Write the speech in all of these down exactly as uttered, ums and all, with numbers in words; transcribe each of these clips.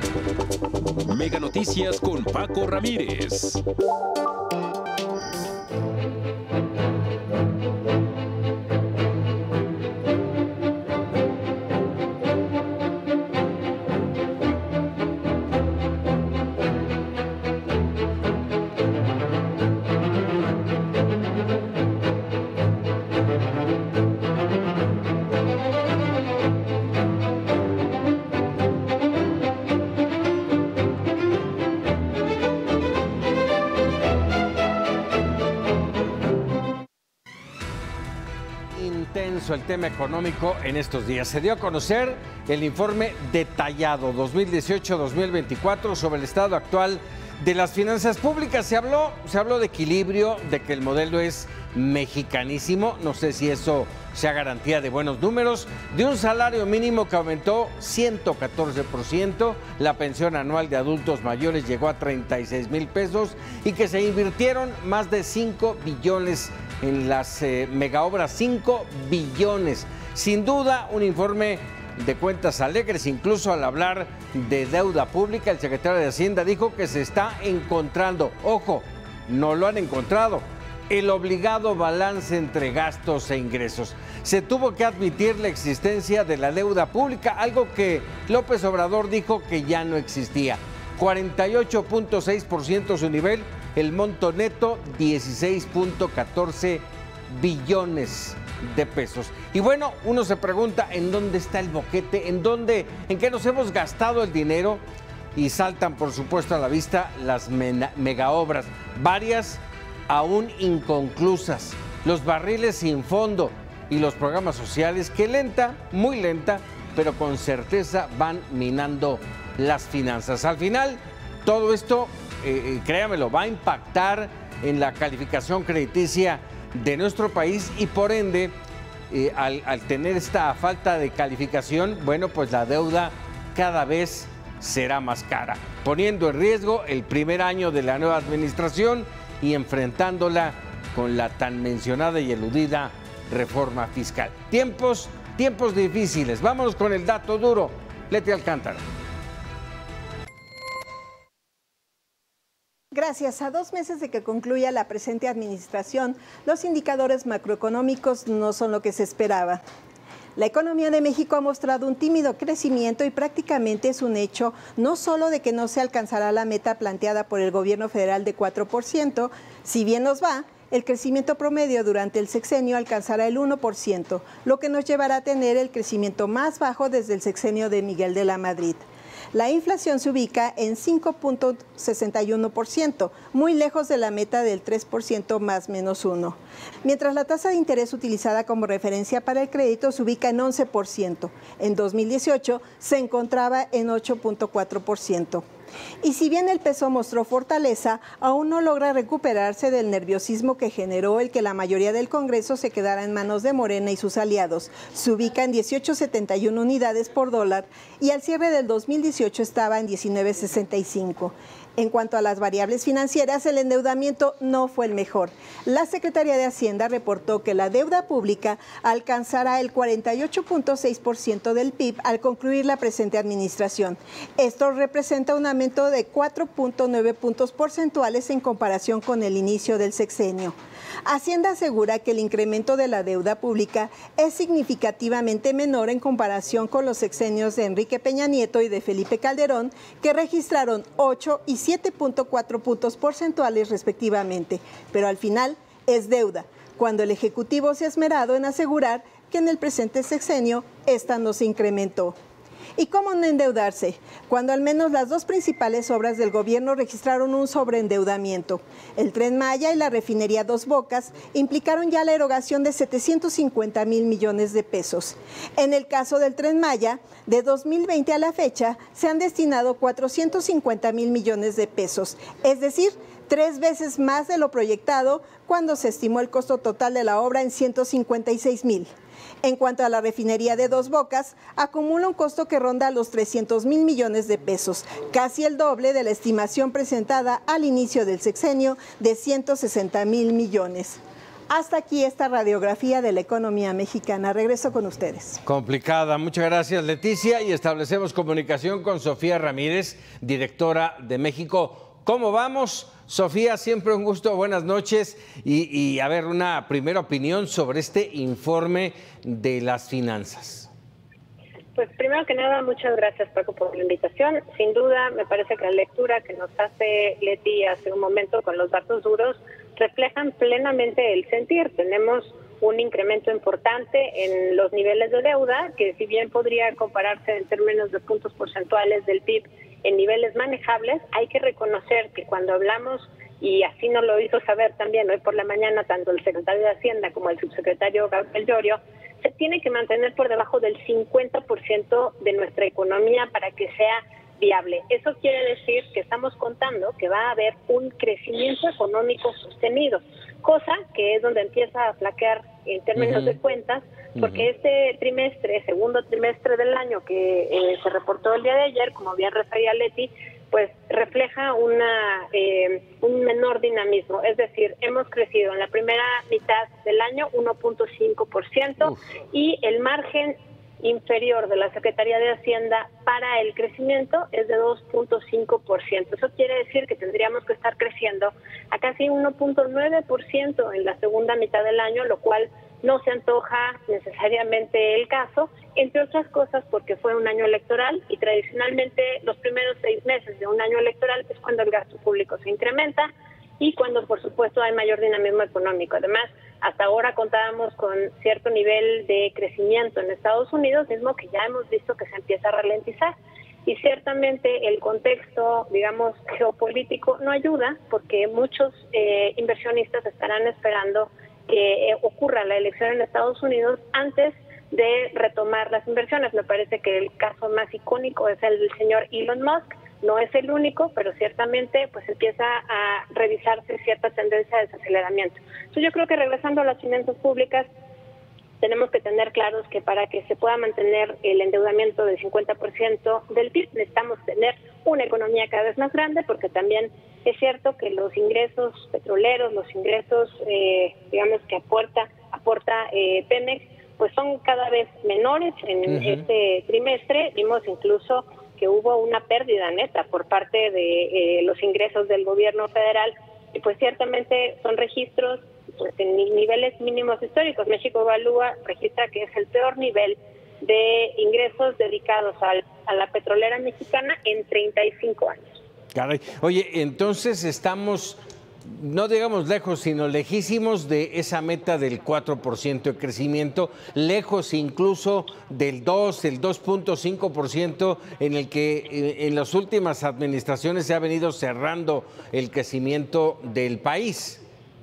Mega Noticias con Paco Ramírez. Intenso el tema económico en estos días. Se dio a conocer el informe detallado dos mil dieciocho dos mil veinticuatro sobre el estado actual de las finanzas públicas. Se habló, se habló de equilibrio, de que el modelo es mexicanísimo, no sé si eso sea garantía de buenos números, de un salario mínimo que aumentó ciento catorce por ciento, la pensión anual de adultos mayores llegó a treinta y seis mil pesos y que se invirtieron más de cinco billones en las eh, megaobras, cinco billones. Sin duda, un informe de cuentas alegres. Incluso al hablar de deuda pública, el secretario de Hacienda dijo que se está encontrando, ojo, no lo han encontrado, el obligado balance entre gastos e ingresos. Se tuvo que admitir la existencia de la deuda pública, algo que López Obrador dijo que ya no existía. cuarenta y ocho punto seis por ciento su nivel, el monto neto dieciséis punto catorce billones de pesos. Y bueno, uno se pregunta en dónde está el boquete, en dónde, en qué nos hemos gastado el dinero, y saltan por supuesto a la vista las megaobras, varias aún inconclusas, los barriles sin fondo y los programas sociales que lenta, muy lenta, pero con certeza van minando las finanzas. Al final, todo esto, eh, créamelo, va a impactar en la calificación crediticia de nuestro país y por ende, eh, al, al tener esta falta de calificación, bueno, pues la deuda cada vez será más cara, poniendo en riesgo el primer año de la nueva administración y enfrentándola con la tan mencionada y eludida reforma fiscal. Tiempos, tiempos difíciles. Vámonos con el dato duro. Leti Alcántara. Gracias. A dos meses de que concluya la presente administración, los indicadores macroeconómicos no son lo que se esperaba. La economía de México ha mostrado un tímido crecimiento y prácticamente es un hecho no solo de que no se alcanzará la meta planteada por el gobierno federal de cuatro por ciento, si bien nos va, el crecimiento promedio durante el sexenio alcanzará el uno por ciento, lo que nos llevará a tener el crecimiento más bajo desde el sexenio de Miguel de la Madrid. La inflación se ubica en cinco punto sesenta y uno por ciento, muy lejos de la meta del tres por ciento más menos uno. Mientras la tasa de interés utilizada como referencia para el crédito se ubica en once por ciento. En dos mil dieciocho se encontraba en ocho punto cuatro por ciento. Y si bien el peso mostró fortaleza, aún no logra recuperarse del nerviosismo que generó el que la mayoría del Congreso se quedara en manos de Morena y sus aliados. Se ubica en dieciocho punto setenta y uno unidades por dólar y al cierre del dos mil dieciocho estaba en diecinueve punto sesenta y cinco. En cuanto a las variables financieras, el endeudamiento no fue el mejor. La Secretaría de Hacienda reportó que la deuda pública alcanzará el cuarenta y ocho punto seis por ciento del P I B al concluir la presente administración. Esto representa un aumento de cuatro punto nueve puntos porcentuales en comparación con el inicio del sexenio. Hacienda asegura que el incremento de la deuda pública es significativamente menor en comparación con los sexenios de Enrique Peña Nieto y de Felipe Calderón, que registraron ocho y siete punto cuatro puntos porcentuales respectivamente, pero al final es deuda, cuando el Ejecutivo se ha esmerado en asegurar que en el presente sexenio esta no se incrementó. ¿Y cómo no endeudarse? Cuando al menos las dos principales obras del gobierno registraron un sobreendeudamiento. El Tren Maya y la refinería Dos Bocas implicaron ya la erogación de setecientos cincuenta mil millones de pesos. En el caso del Tren Maya, de dos mil veinte a la fecha, se han destinado cuatrocientos cincuenta mil millones de pesos, es decir, tres veces más de lo proyectado cuando se estimó el costo total de la obra en ciento cincuenta y seis mil. En cuanto a la refinería de Dos Bocas, acumula un costo que ronda los trescientos mil millones de pesos, casi el doble de la estimación presentada al inicio del sexenio de ciento sesenta mil millones. Hasta aquí esta radiografía de la economía mexicana. Regreso con ustedes. Complicada. Muchas gracias, Leticia. Y establecemos comunicación con Sofía Ramírez, directora de México. ¿Cómo vamos? Sofía, siempre un gusto. Buenas noches. Y, y a ver, una primera opinión sobre este informe de las finanzas. Pues primero que nada, muchas gracias, Paco, por la invitación. Sin duda, me parece que la lectura que nos hace Leti hace un momento con los datos duros reflejan plenamente el sentir. Tenemos un incremento importante en los niveles de deuda, que si bien podría compararse en términos de puntos porcentuales del P I B en niveles manejables, hay que reconocer que cuando hablamos, y así nos lo hizo saber también hoy por la mañana tanto el secretario de Hacienda como el subsecretario Gabriel Llorio, se tiene que mantener por debajo del cincuenta por ciento de nuestra economía para que sea viable. Eso quiere decir que estamos contando que va a haber un crecimiento económico sostenido, cosa que es donde empieza a flaquear en términos uh-huh. de cuentas, porque uh-huh. este trimestre, segundo trimestre del año que eh, se reportó el día de ayer, como bien refería Leti, pues refleja una eh, un menor dinamismo. Es decir, hemos crecido en la primera mitad del año uno punto cinco por ciento y el margen inferior de la Secretaría de Hacienda para el crecimiento es de dos punto cinco por ciento. Eso quiere decir que tendríamos que estar creciendo a casi uno punto nueve por ciento en la segunda mitad del año, lo cual no se antoja necesariamente el caso, entre otras cosas porque fue un año electoral y tradicionalmente los primeros seis meses de un año electoral es cuando el gasto público se incrementa y cuando por supuesto hay mayor dinamismo económico. Además, hasta ahora contábamos con cierto nivel de crecimiento en Estados Unidos, mismo que ya hemos visto que se empieza a ralentizar. Y ciertamente el contexto, digamos, geopolítico no ayuda porque muchos eh, inversionistas estarán esperando que eh, ocurra la elección en Estados Unidos antes de retomar las inversiones. Me parece que el caso más icónico es el del señor Elon Musk. No es el único, pero ciertamente pues empieza a revisarse cierta tendencia de desaceleramiento. Entonces yo creo que regresando a las finanzas públicas, tenemos que tener claros que para que se pueda mantener el endeudamiento del cincuenta por ciento del P I B, necesitamos tener una economía cada vez más grande, porque también es cierto que los ingresos petroleros, los ingresos, eh, digamos, que aporta, aporta eh, Pemex, pues son cada vez menores en uh-huh. este trimestre. Vimos incluso que hubo una pérdida neta por parte de eh, los ingresos del gobierno federal, y pues ciertamente son registros pues en niveles mínimos históricos. México Evalúa registra que es el peor nivel de ingresos dedicados al, a la petrolera mexicana en treinta y cinco años. Caray. Oye, entonces estamos, no digamos lejos, sino lejísimos de esa meta del cuatro por ciento de crecimiento, lejos incluso del dos, el dos punto cinco por ciento en el que en las últimas administraciones se ha venido cerrando el crecimiento del país.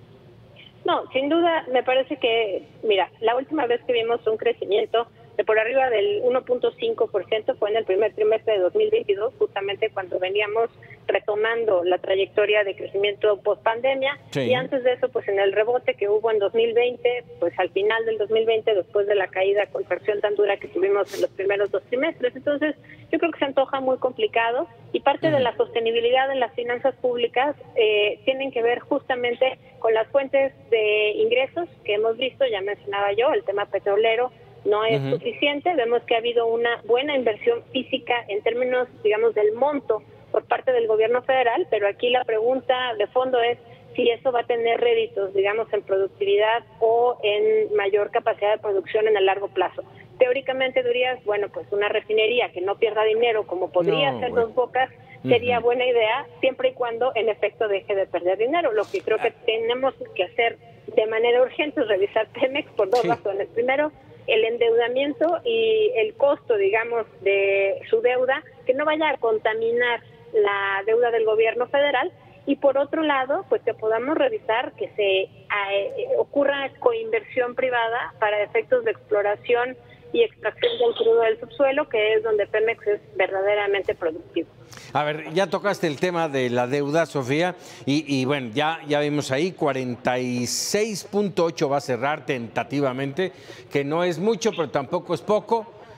No, sin duda, me parece que, mira, la última vez que vimos un crecimiento de por arriba del uno punto cinco por ciento fue en el primer trimestre de dos mil veintidós, justamente cuando veníamos retomando la trayectoria de crecimiento post-pandemia, sí. Y antes de eso, pues en el rebote que hubo en dos mil veinte, pues al final del dos mil veinte, después de la caída, contracción tan dura que tuvimos en los primeros dos trimestres. Entonces, yo creo que se antoja muy complicado, y parte uh-huh. de la sostenibilidad de las finanzas públicas eh, tienen que ver justamente con las fuentes de ingresos que hemos visto. Ya mencionaba yo, el tema petrolero no es uh-huh. suficiente. Vemos que ha habido una buena inversión física en términos, digamos, del monto por parte del gobierno federal, pero aquí la pregunta de fondo es si eso va a tener réditos, digamos, en productividad o en mayor capacidad de producción en el largo plazo. Teóricamente dirías, bueno, pues una refinería que no pierda dinero, como podría no, hacer bueno. Dos Bocas, sería uh-huh. buena idea, siempre y cuando en efecto deje de perder dinero. Lo que creo que tenemos que hacer de manera urgente es revisar Pemex por dos sí. razones. Primero, el endeudamiento y el costo, digamos, de su deuda, que no vaya a contaminar la deuda del gobierno federal, y por otro lado, pues que podamos revisar que se eh, ocurra coinversión privada para efectos de exploración y extracción del crudo del subsuelo, que es donde Pemex es verdaderamente productivo. A ver, ya tocaste el tema de la deuda, Sofía, y, y bueno, ya, ya vimos ahí, cuarenta y seis punto ocho va a cerrar tentativamente, que no es mucho, pero tampoco es poco.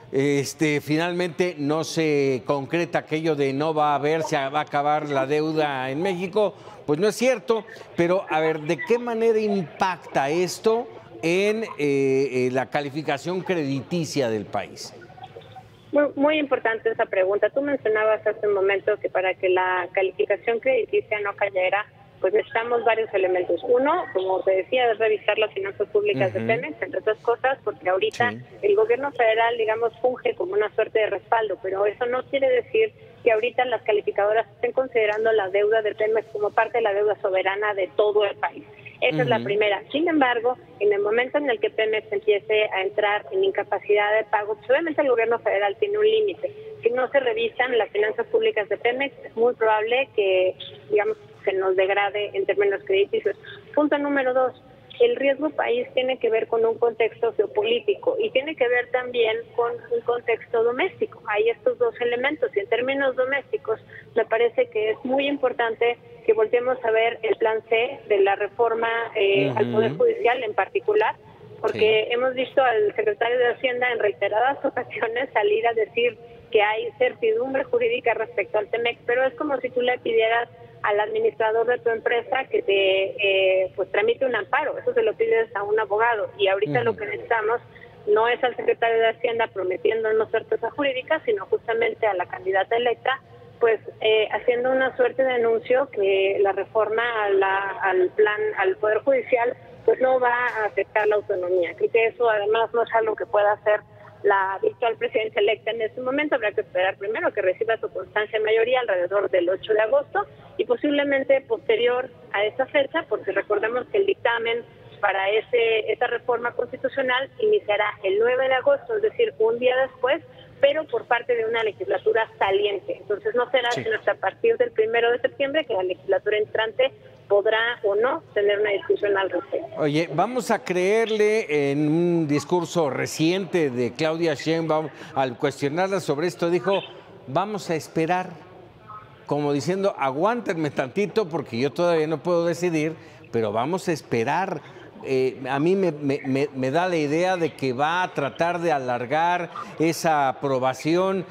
este, finalmente no se concreta aquello de no va a haber, se va a acabar la deuda en México, pues no es cierto, pero a ver, ¿de qué manera impacta esto en eh, eh, la calificación crediticia del país? Muy, muy importante esa pregunta. Tú mencionabas hace un momento que para que la calificación crediticia no cayera, pues necesitamos varios elementos. Uno, como te decía, es revisar las finanzas públicas uh-huh. de Pemex, entre otras cosas, porque ahorita sí. el gobierno federal, digamos, funge como una suerte de respaldo, pero eso no quiere decir que ahorita las calificadoras estén considerando la deuda de Pemex como parte de la deuda soberana de todo el país. Esa uh-huh. es la primera. Sin embargo, en el momento en el que Pemex empiece a entrar en incapacidad de pago, pues obviamente el gobierno federal tiene un límite. Si no se revisan las finanzas públicas de Pemex, es muy probable que, digamos, se nos degrade en términos crediticios. Punto número dos, el riesgo país tiene que ver con un contexto geopolítico y tiene que ver también con un contexto doméstico. Hay estos dos elementos y en términos domésticos me parece que es muy importante que volteemos a ver el plan C de la reforma eh, uh-huh. al Poder Judicial en particular, porque sí. hemos visto al secretario de Hacienda en reiteradas ocasiones salir a decir que hay certidumbre jurídica respecto al T-MEC, pero es como si tú le pidieras al administrador de tu empresa que te eh, pues tramite un amparo. Eso se lo pides a un abogado y ahorita uh-huh. lo que necesitamos no es al secretario de Hacienda prometiéndonos certeza jurídica, sino justamente a la candidata electa pues eh, haciendo una suerte de anuncio que la reforma a la, al plan, al Poder Judicial pues no va a afectar la autonomía. Creo que eso además no es algo que pueda hacer la virtual presidencia electa en este momento. Habrá que esperar primero que reciba su constancia de mayoría alrededor del ocho de agosto y posiblemente posterior a esa fecha, porque recordemos que el dictamen para ese esa reforma constitucional iniciará el nueve de agosto, es decir, un día después, pero por parte de una legislatura saliente. Entonces no será sí. sino hasta a partir del primero de septiembre que la legislatura entrante podrá o no tener una discusión al respecto. Oye, vamos a creerle en un discurso reciente de Claudia Sheinbaum, al cuestionarla sobre esto, dijo, vamos a esperar, como diciendo, aguántenme tantito porque yo todavía no puedo decidir, pero vamos a esperar. Eh, a mí me, me, me da la idea de que va a tratar de alargar esa aprobación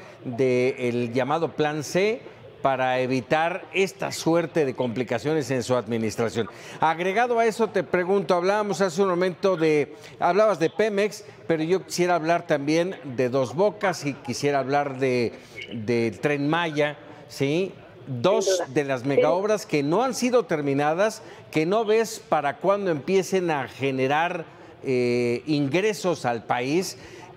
del llamado Plan C para evitar esta suerte de complicaciones en su administración. Agregado a eso, te pregunto, hablábamos hace un momento de, hablabas de Pemex, pero yo quisiera hablar también de Dos Bocas y quisiera hablar de del Tren Maya, ¿sí? Dos de las megaobras que no han sido terminadas, que no ves para cuándo empiecen a generar eh, ingresos al país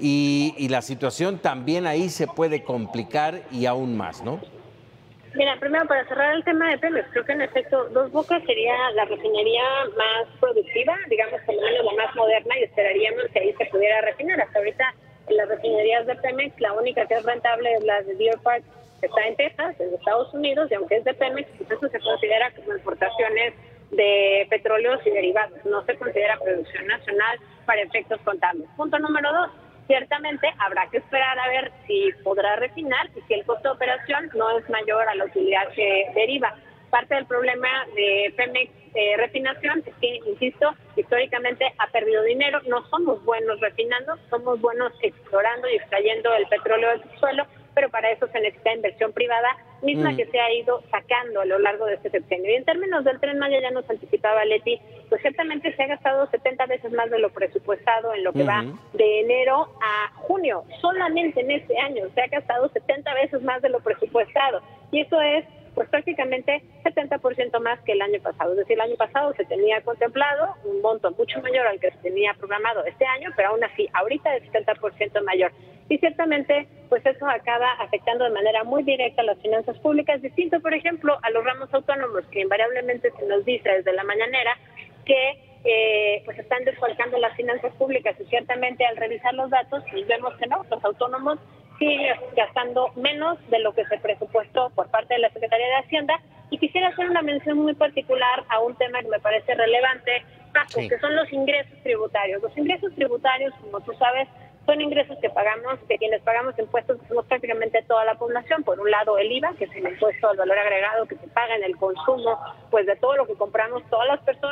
y, y la situación también ahí se puede complicar y aún más, ¿no? Mira, primero para cerrar el tema de Pemex, creo que en efecto Dos Bocas sería la refinería más productiva, digamos por lo menos la más moderna, y esperaríamos que ahí se pudiera refinar. Hasta ahorita en las refinerías de Pemex la única que es rentable es la de Deer Park, que está en Texas, en Estados Unidos, y aunque es de Pemex, pues eso se considera como exportaciones de petróleos y derivados, no se considera producción nacional para efectos contables. Punto número dos. Ciertamente habrá que esperar a ver si podrá refinar y si el costo de operación no es mayor a la utilidad que deriva. Parte del problema de Pemex eh, refinación es que, insisto, históricamente ha perdido dinero. No somos buenos refinando, somos buenos explorando y extrayendo el petróleo del subsuelo, pero para eso se necesita inversión privada, misma mm. que se ha ido sacando a lo largo de este sexenio. Y en términos del Tren Maya, ya nos anticipaba Leti, pues ciertamente se ha gastado setenta veces más de lo presupuestado en lo que mm. va de enero a junio. Solamente en este año se ha gastado setenta veces más de lo presupuestado. Y eso es pues prácticamente setenta por ciento más que el año pasado. Es decir, el año pasado se tenía contemplado un monto mucho mayor al que se tenía programado este año, pero aún así, ahorita es setenta por ciento mayor. Y ciertamente, pues eso acaba afectando de manera muy directa a las finanzas públicas, distinto, por ejemplo, a los ramos autónomos, que invariablemente se nos dice desde la mañanera que eh, pues están desfalcando las finanzas públicas, y ciertamente al revisar los datos, pues vemos que no, los autónomos siguen gastando menos de lo que se presupuestó por parte de la Secretaría de Hacienda. Y quisiera hacer una mención muy particular a un tema que me parece relevante, Paco, sí. que son los ingresos tributarios. Los ingresos tributarios, como tú sabes, son ingresos que pagamos, de quienes pagamos impuestos, que somos prácticamente toda la población. Por un lado el I V A, que es el impuesto al valor agregado que se paga en el consumo pues de todo lo que compramos todas las personas,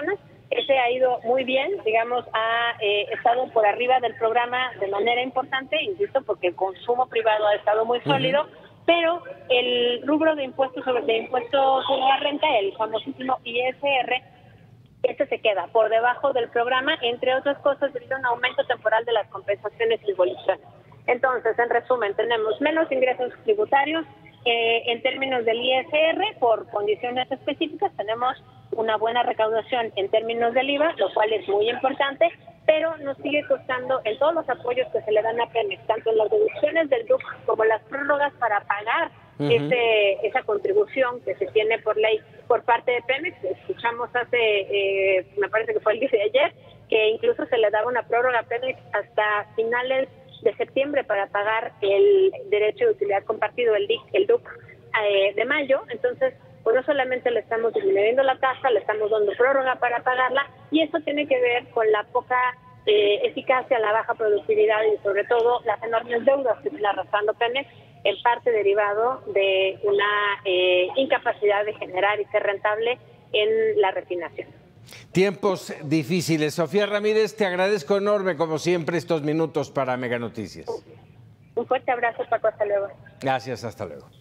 Ese ha ido muy bien, digamos, ha eh, estado por arriba del programa de manera importante, insisto, porque el consumo privado ha estado muy sólido, uh-huh. pero el rubro de impuestos sobre de impuestos sobre la renta, el famosísimo I S R, este se queda por debajo del programa, entre otras cosas, debido a un aumento temporal de las compensaciones y devoluciones. Entonces, en resumen, tenemos menos ingresos tributarios. Eh, en términos del I S R, por condiciones específicas, tenemos una buena recaudación en términos del I V A, lo cual es muy importante, pero nos sigue costando en todos los apoyos que se le dan a Pemex, tanto en las deducciones del D U C como las prórrogas para pagar uh-huh. ese, esa contribución que se tiene por ley por parte de Pemex. Escuchamos hace, eh, me parece que fue el día de ayer, que incluso se le daba una prórroga a Pemex hasta finales de septiembre para pagar el derecho de utilidad compartido, el D I C, el D U C, eh, de mayo. Entonces, pues no solamente le estamos disminuyendo la tasa, le estamos dando prórroga para pagarla, y eso tiene que ver con la poca eh, eficacia, la baja productividad y sobre todo las enormes deudas que está arrastrando Pemex, en parte derivado de una eh, incapacidad de generar y ser rentable en la refinación. Tiempos difíciles. Sofía Ramírez, te agradezco enorme, como siempre, estos minutos para Mega Noticias. Un fuerte abrazo, Paco. Hasta luego. Gracias, hasta luego.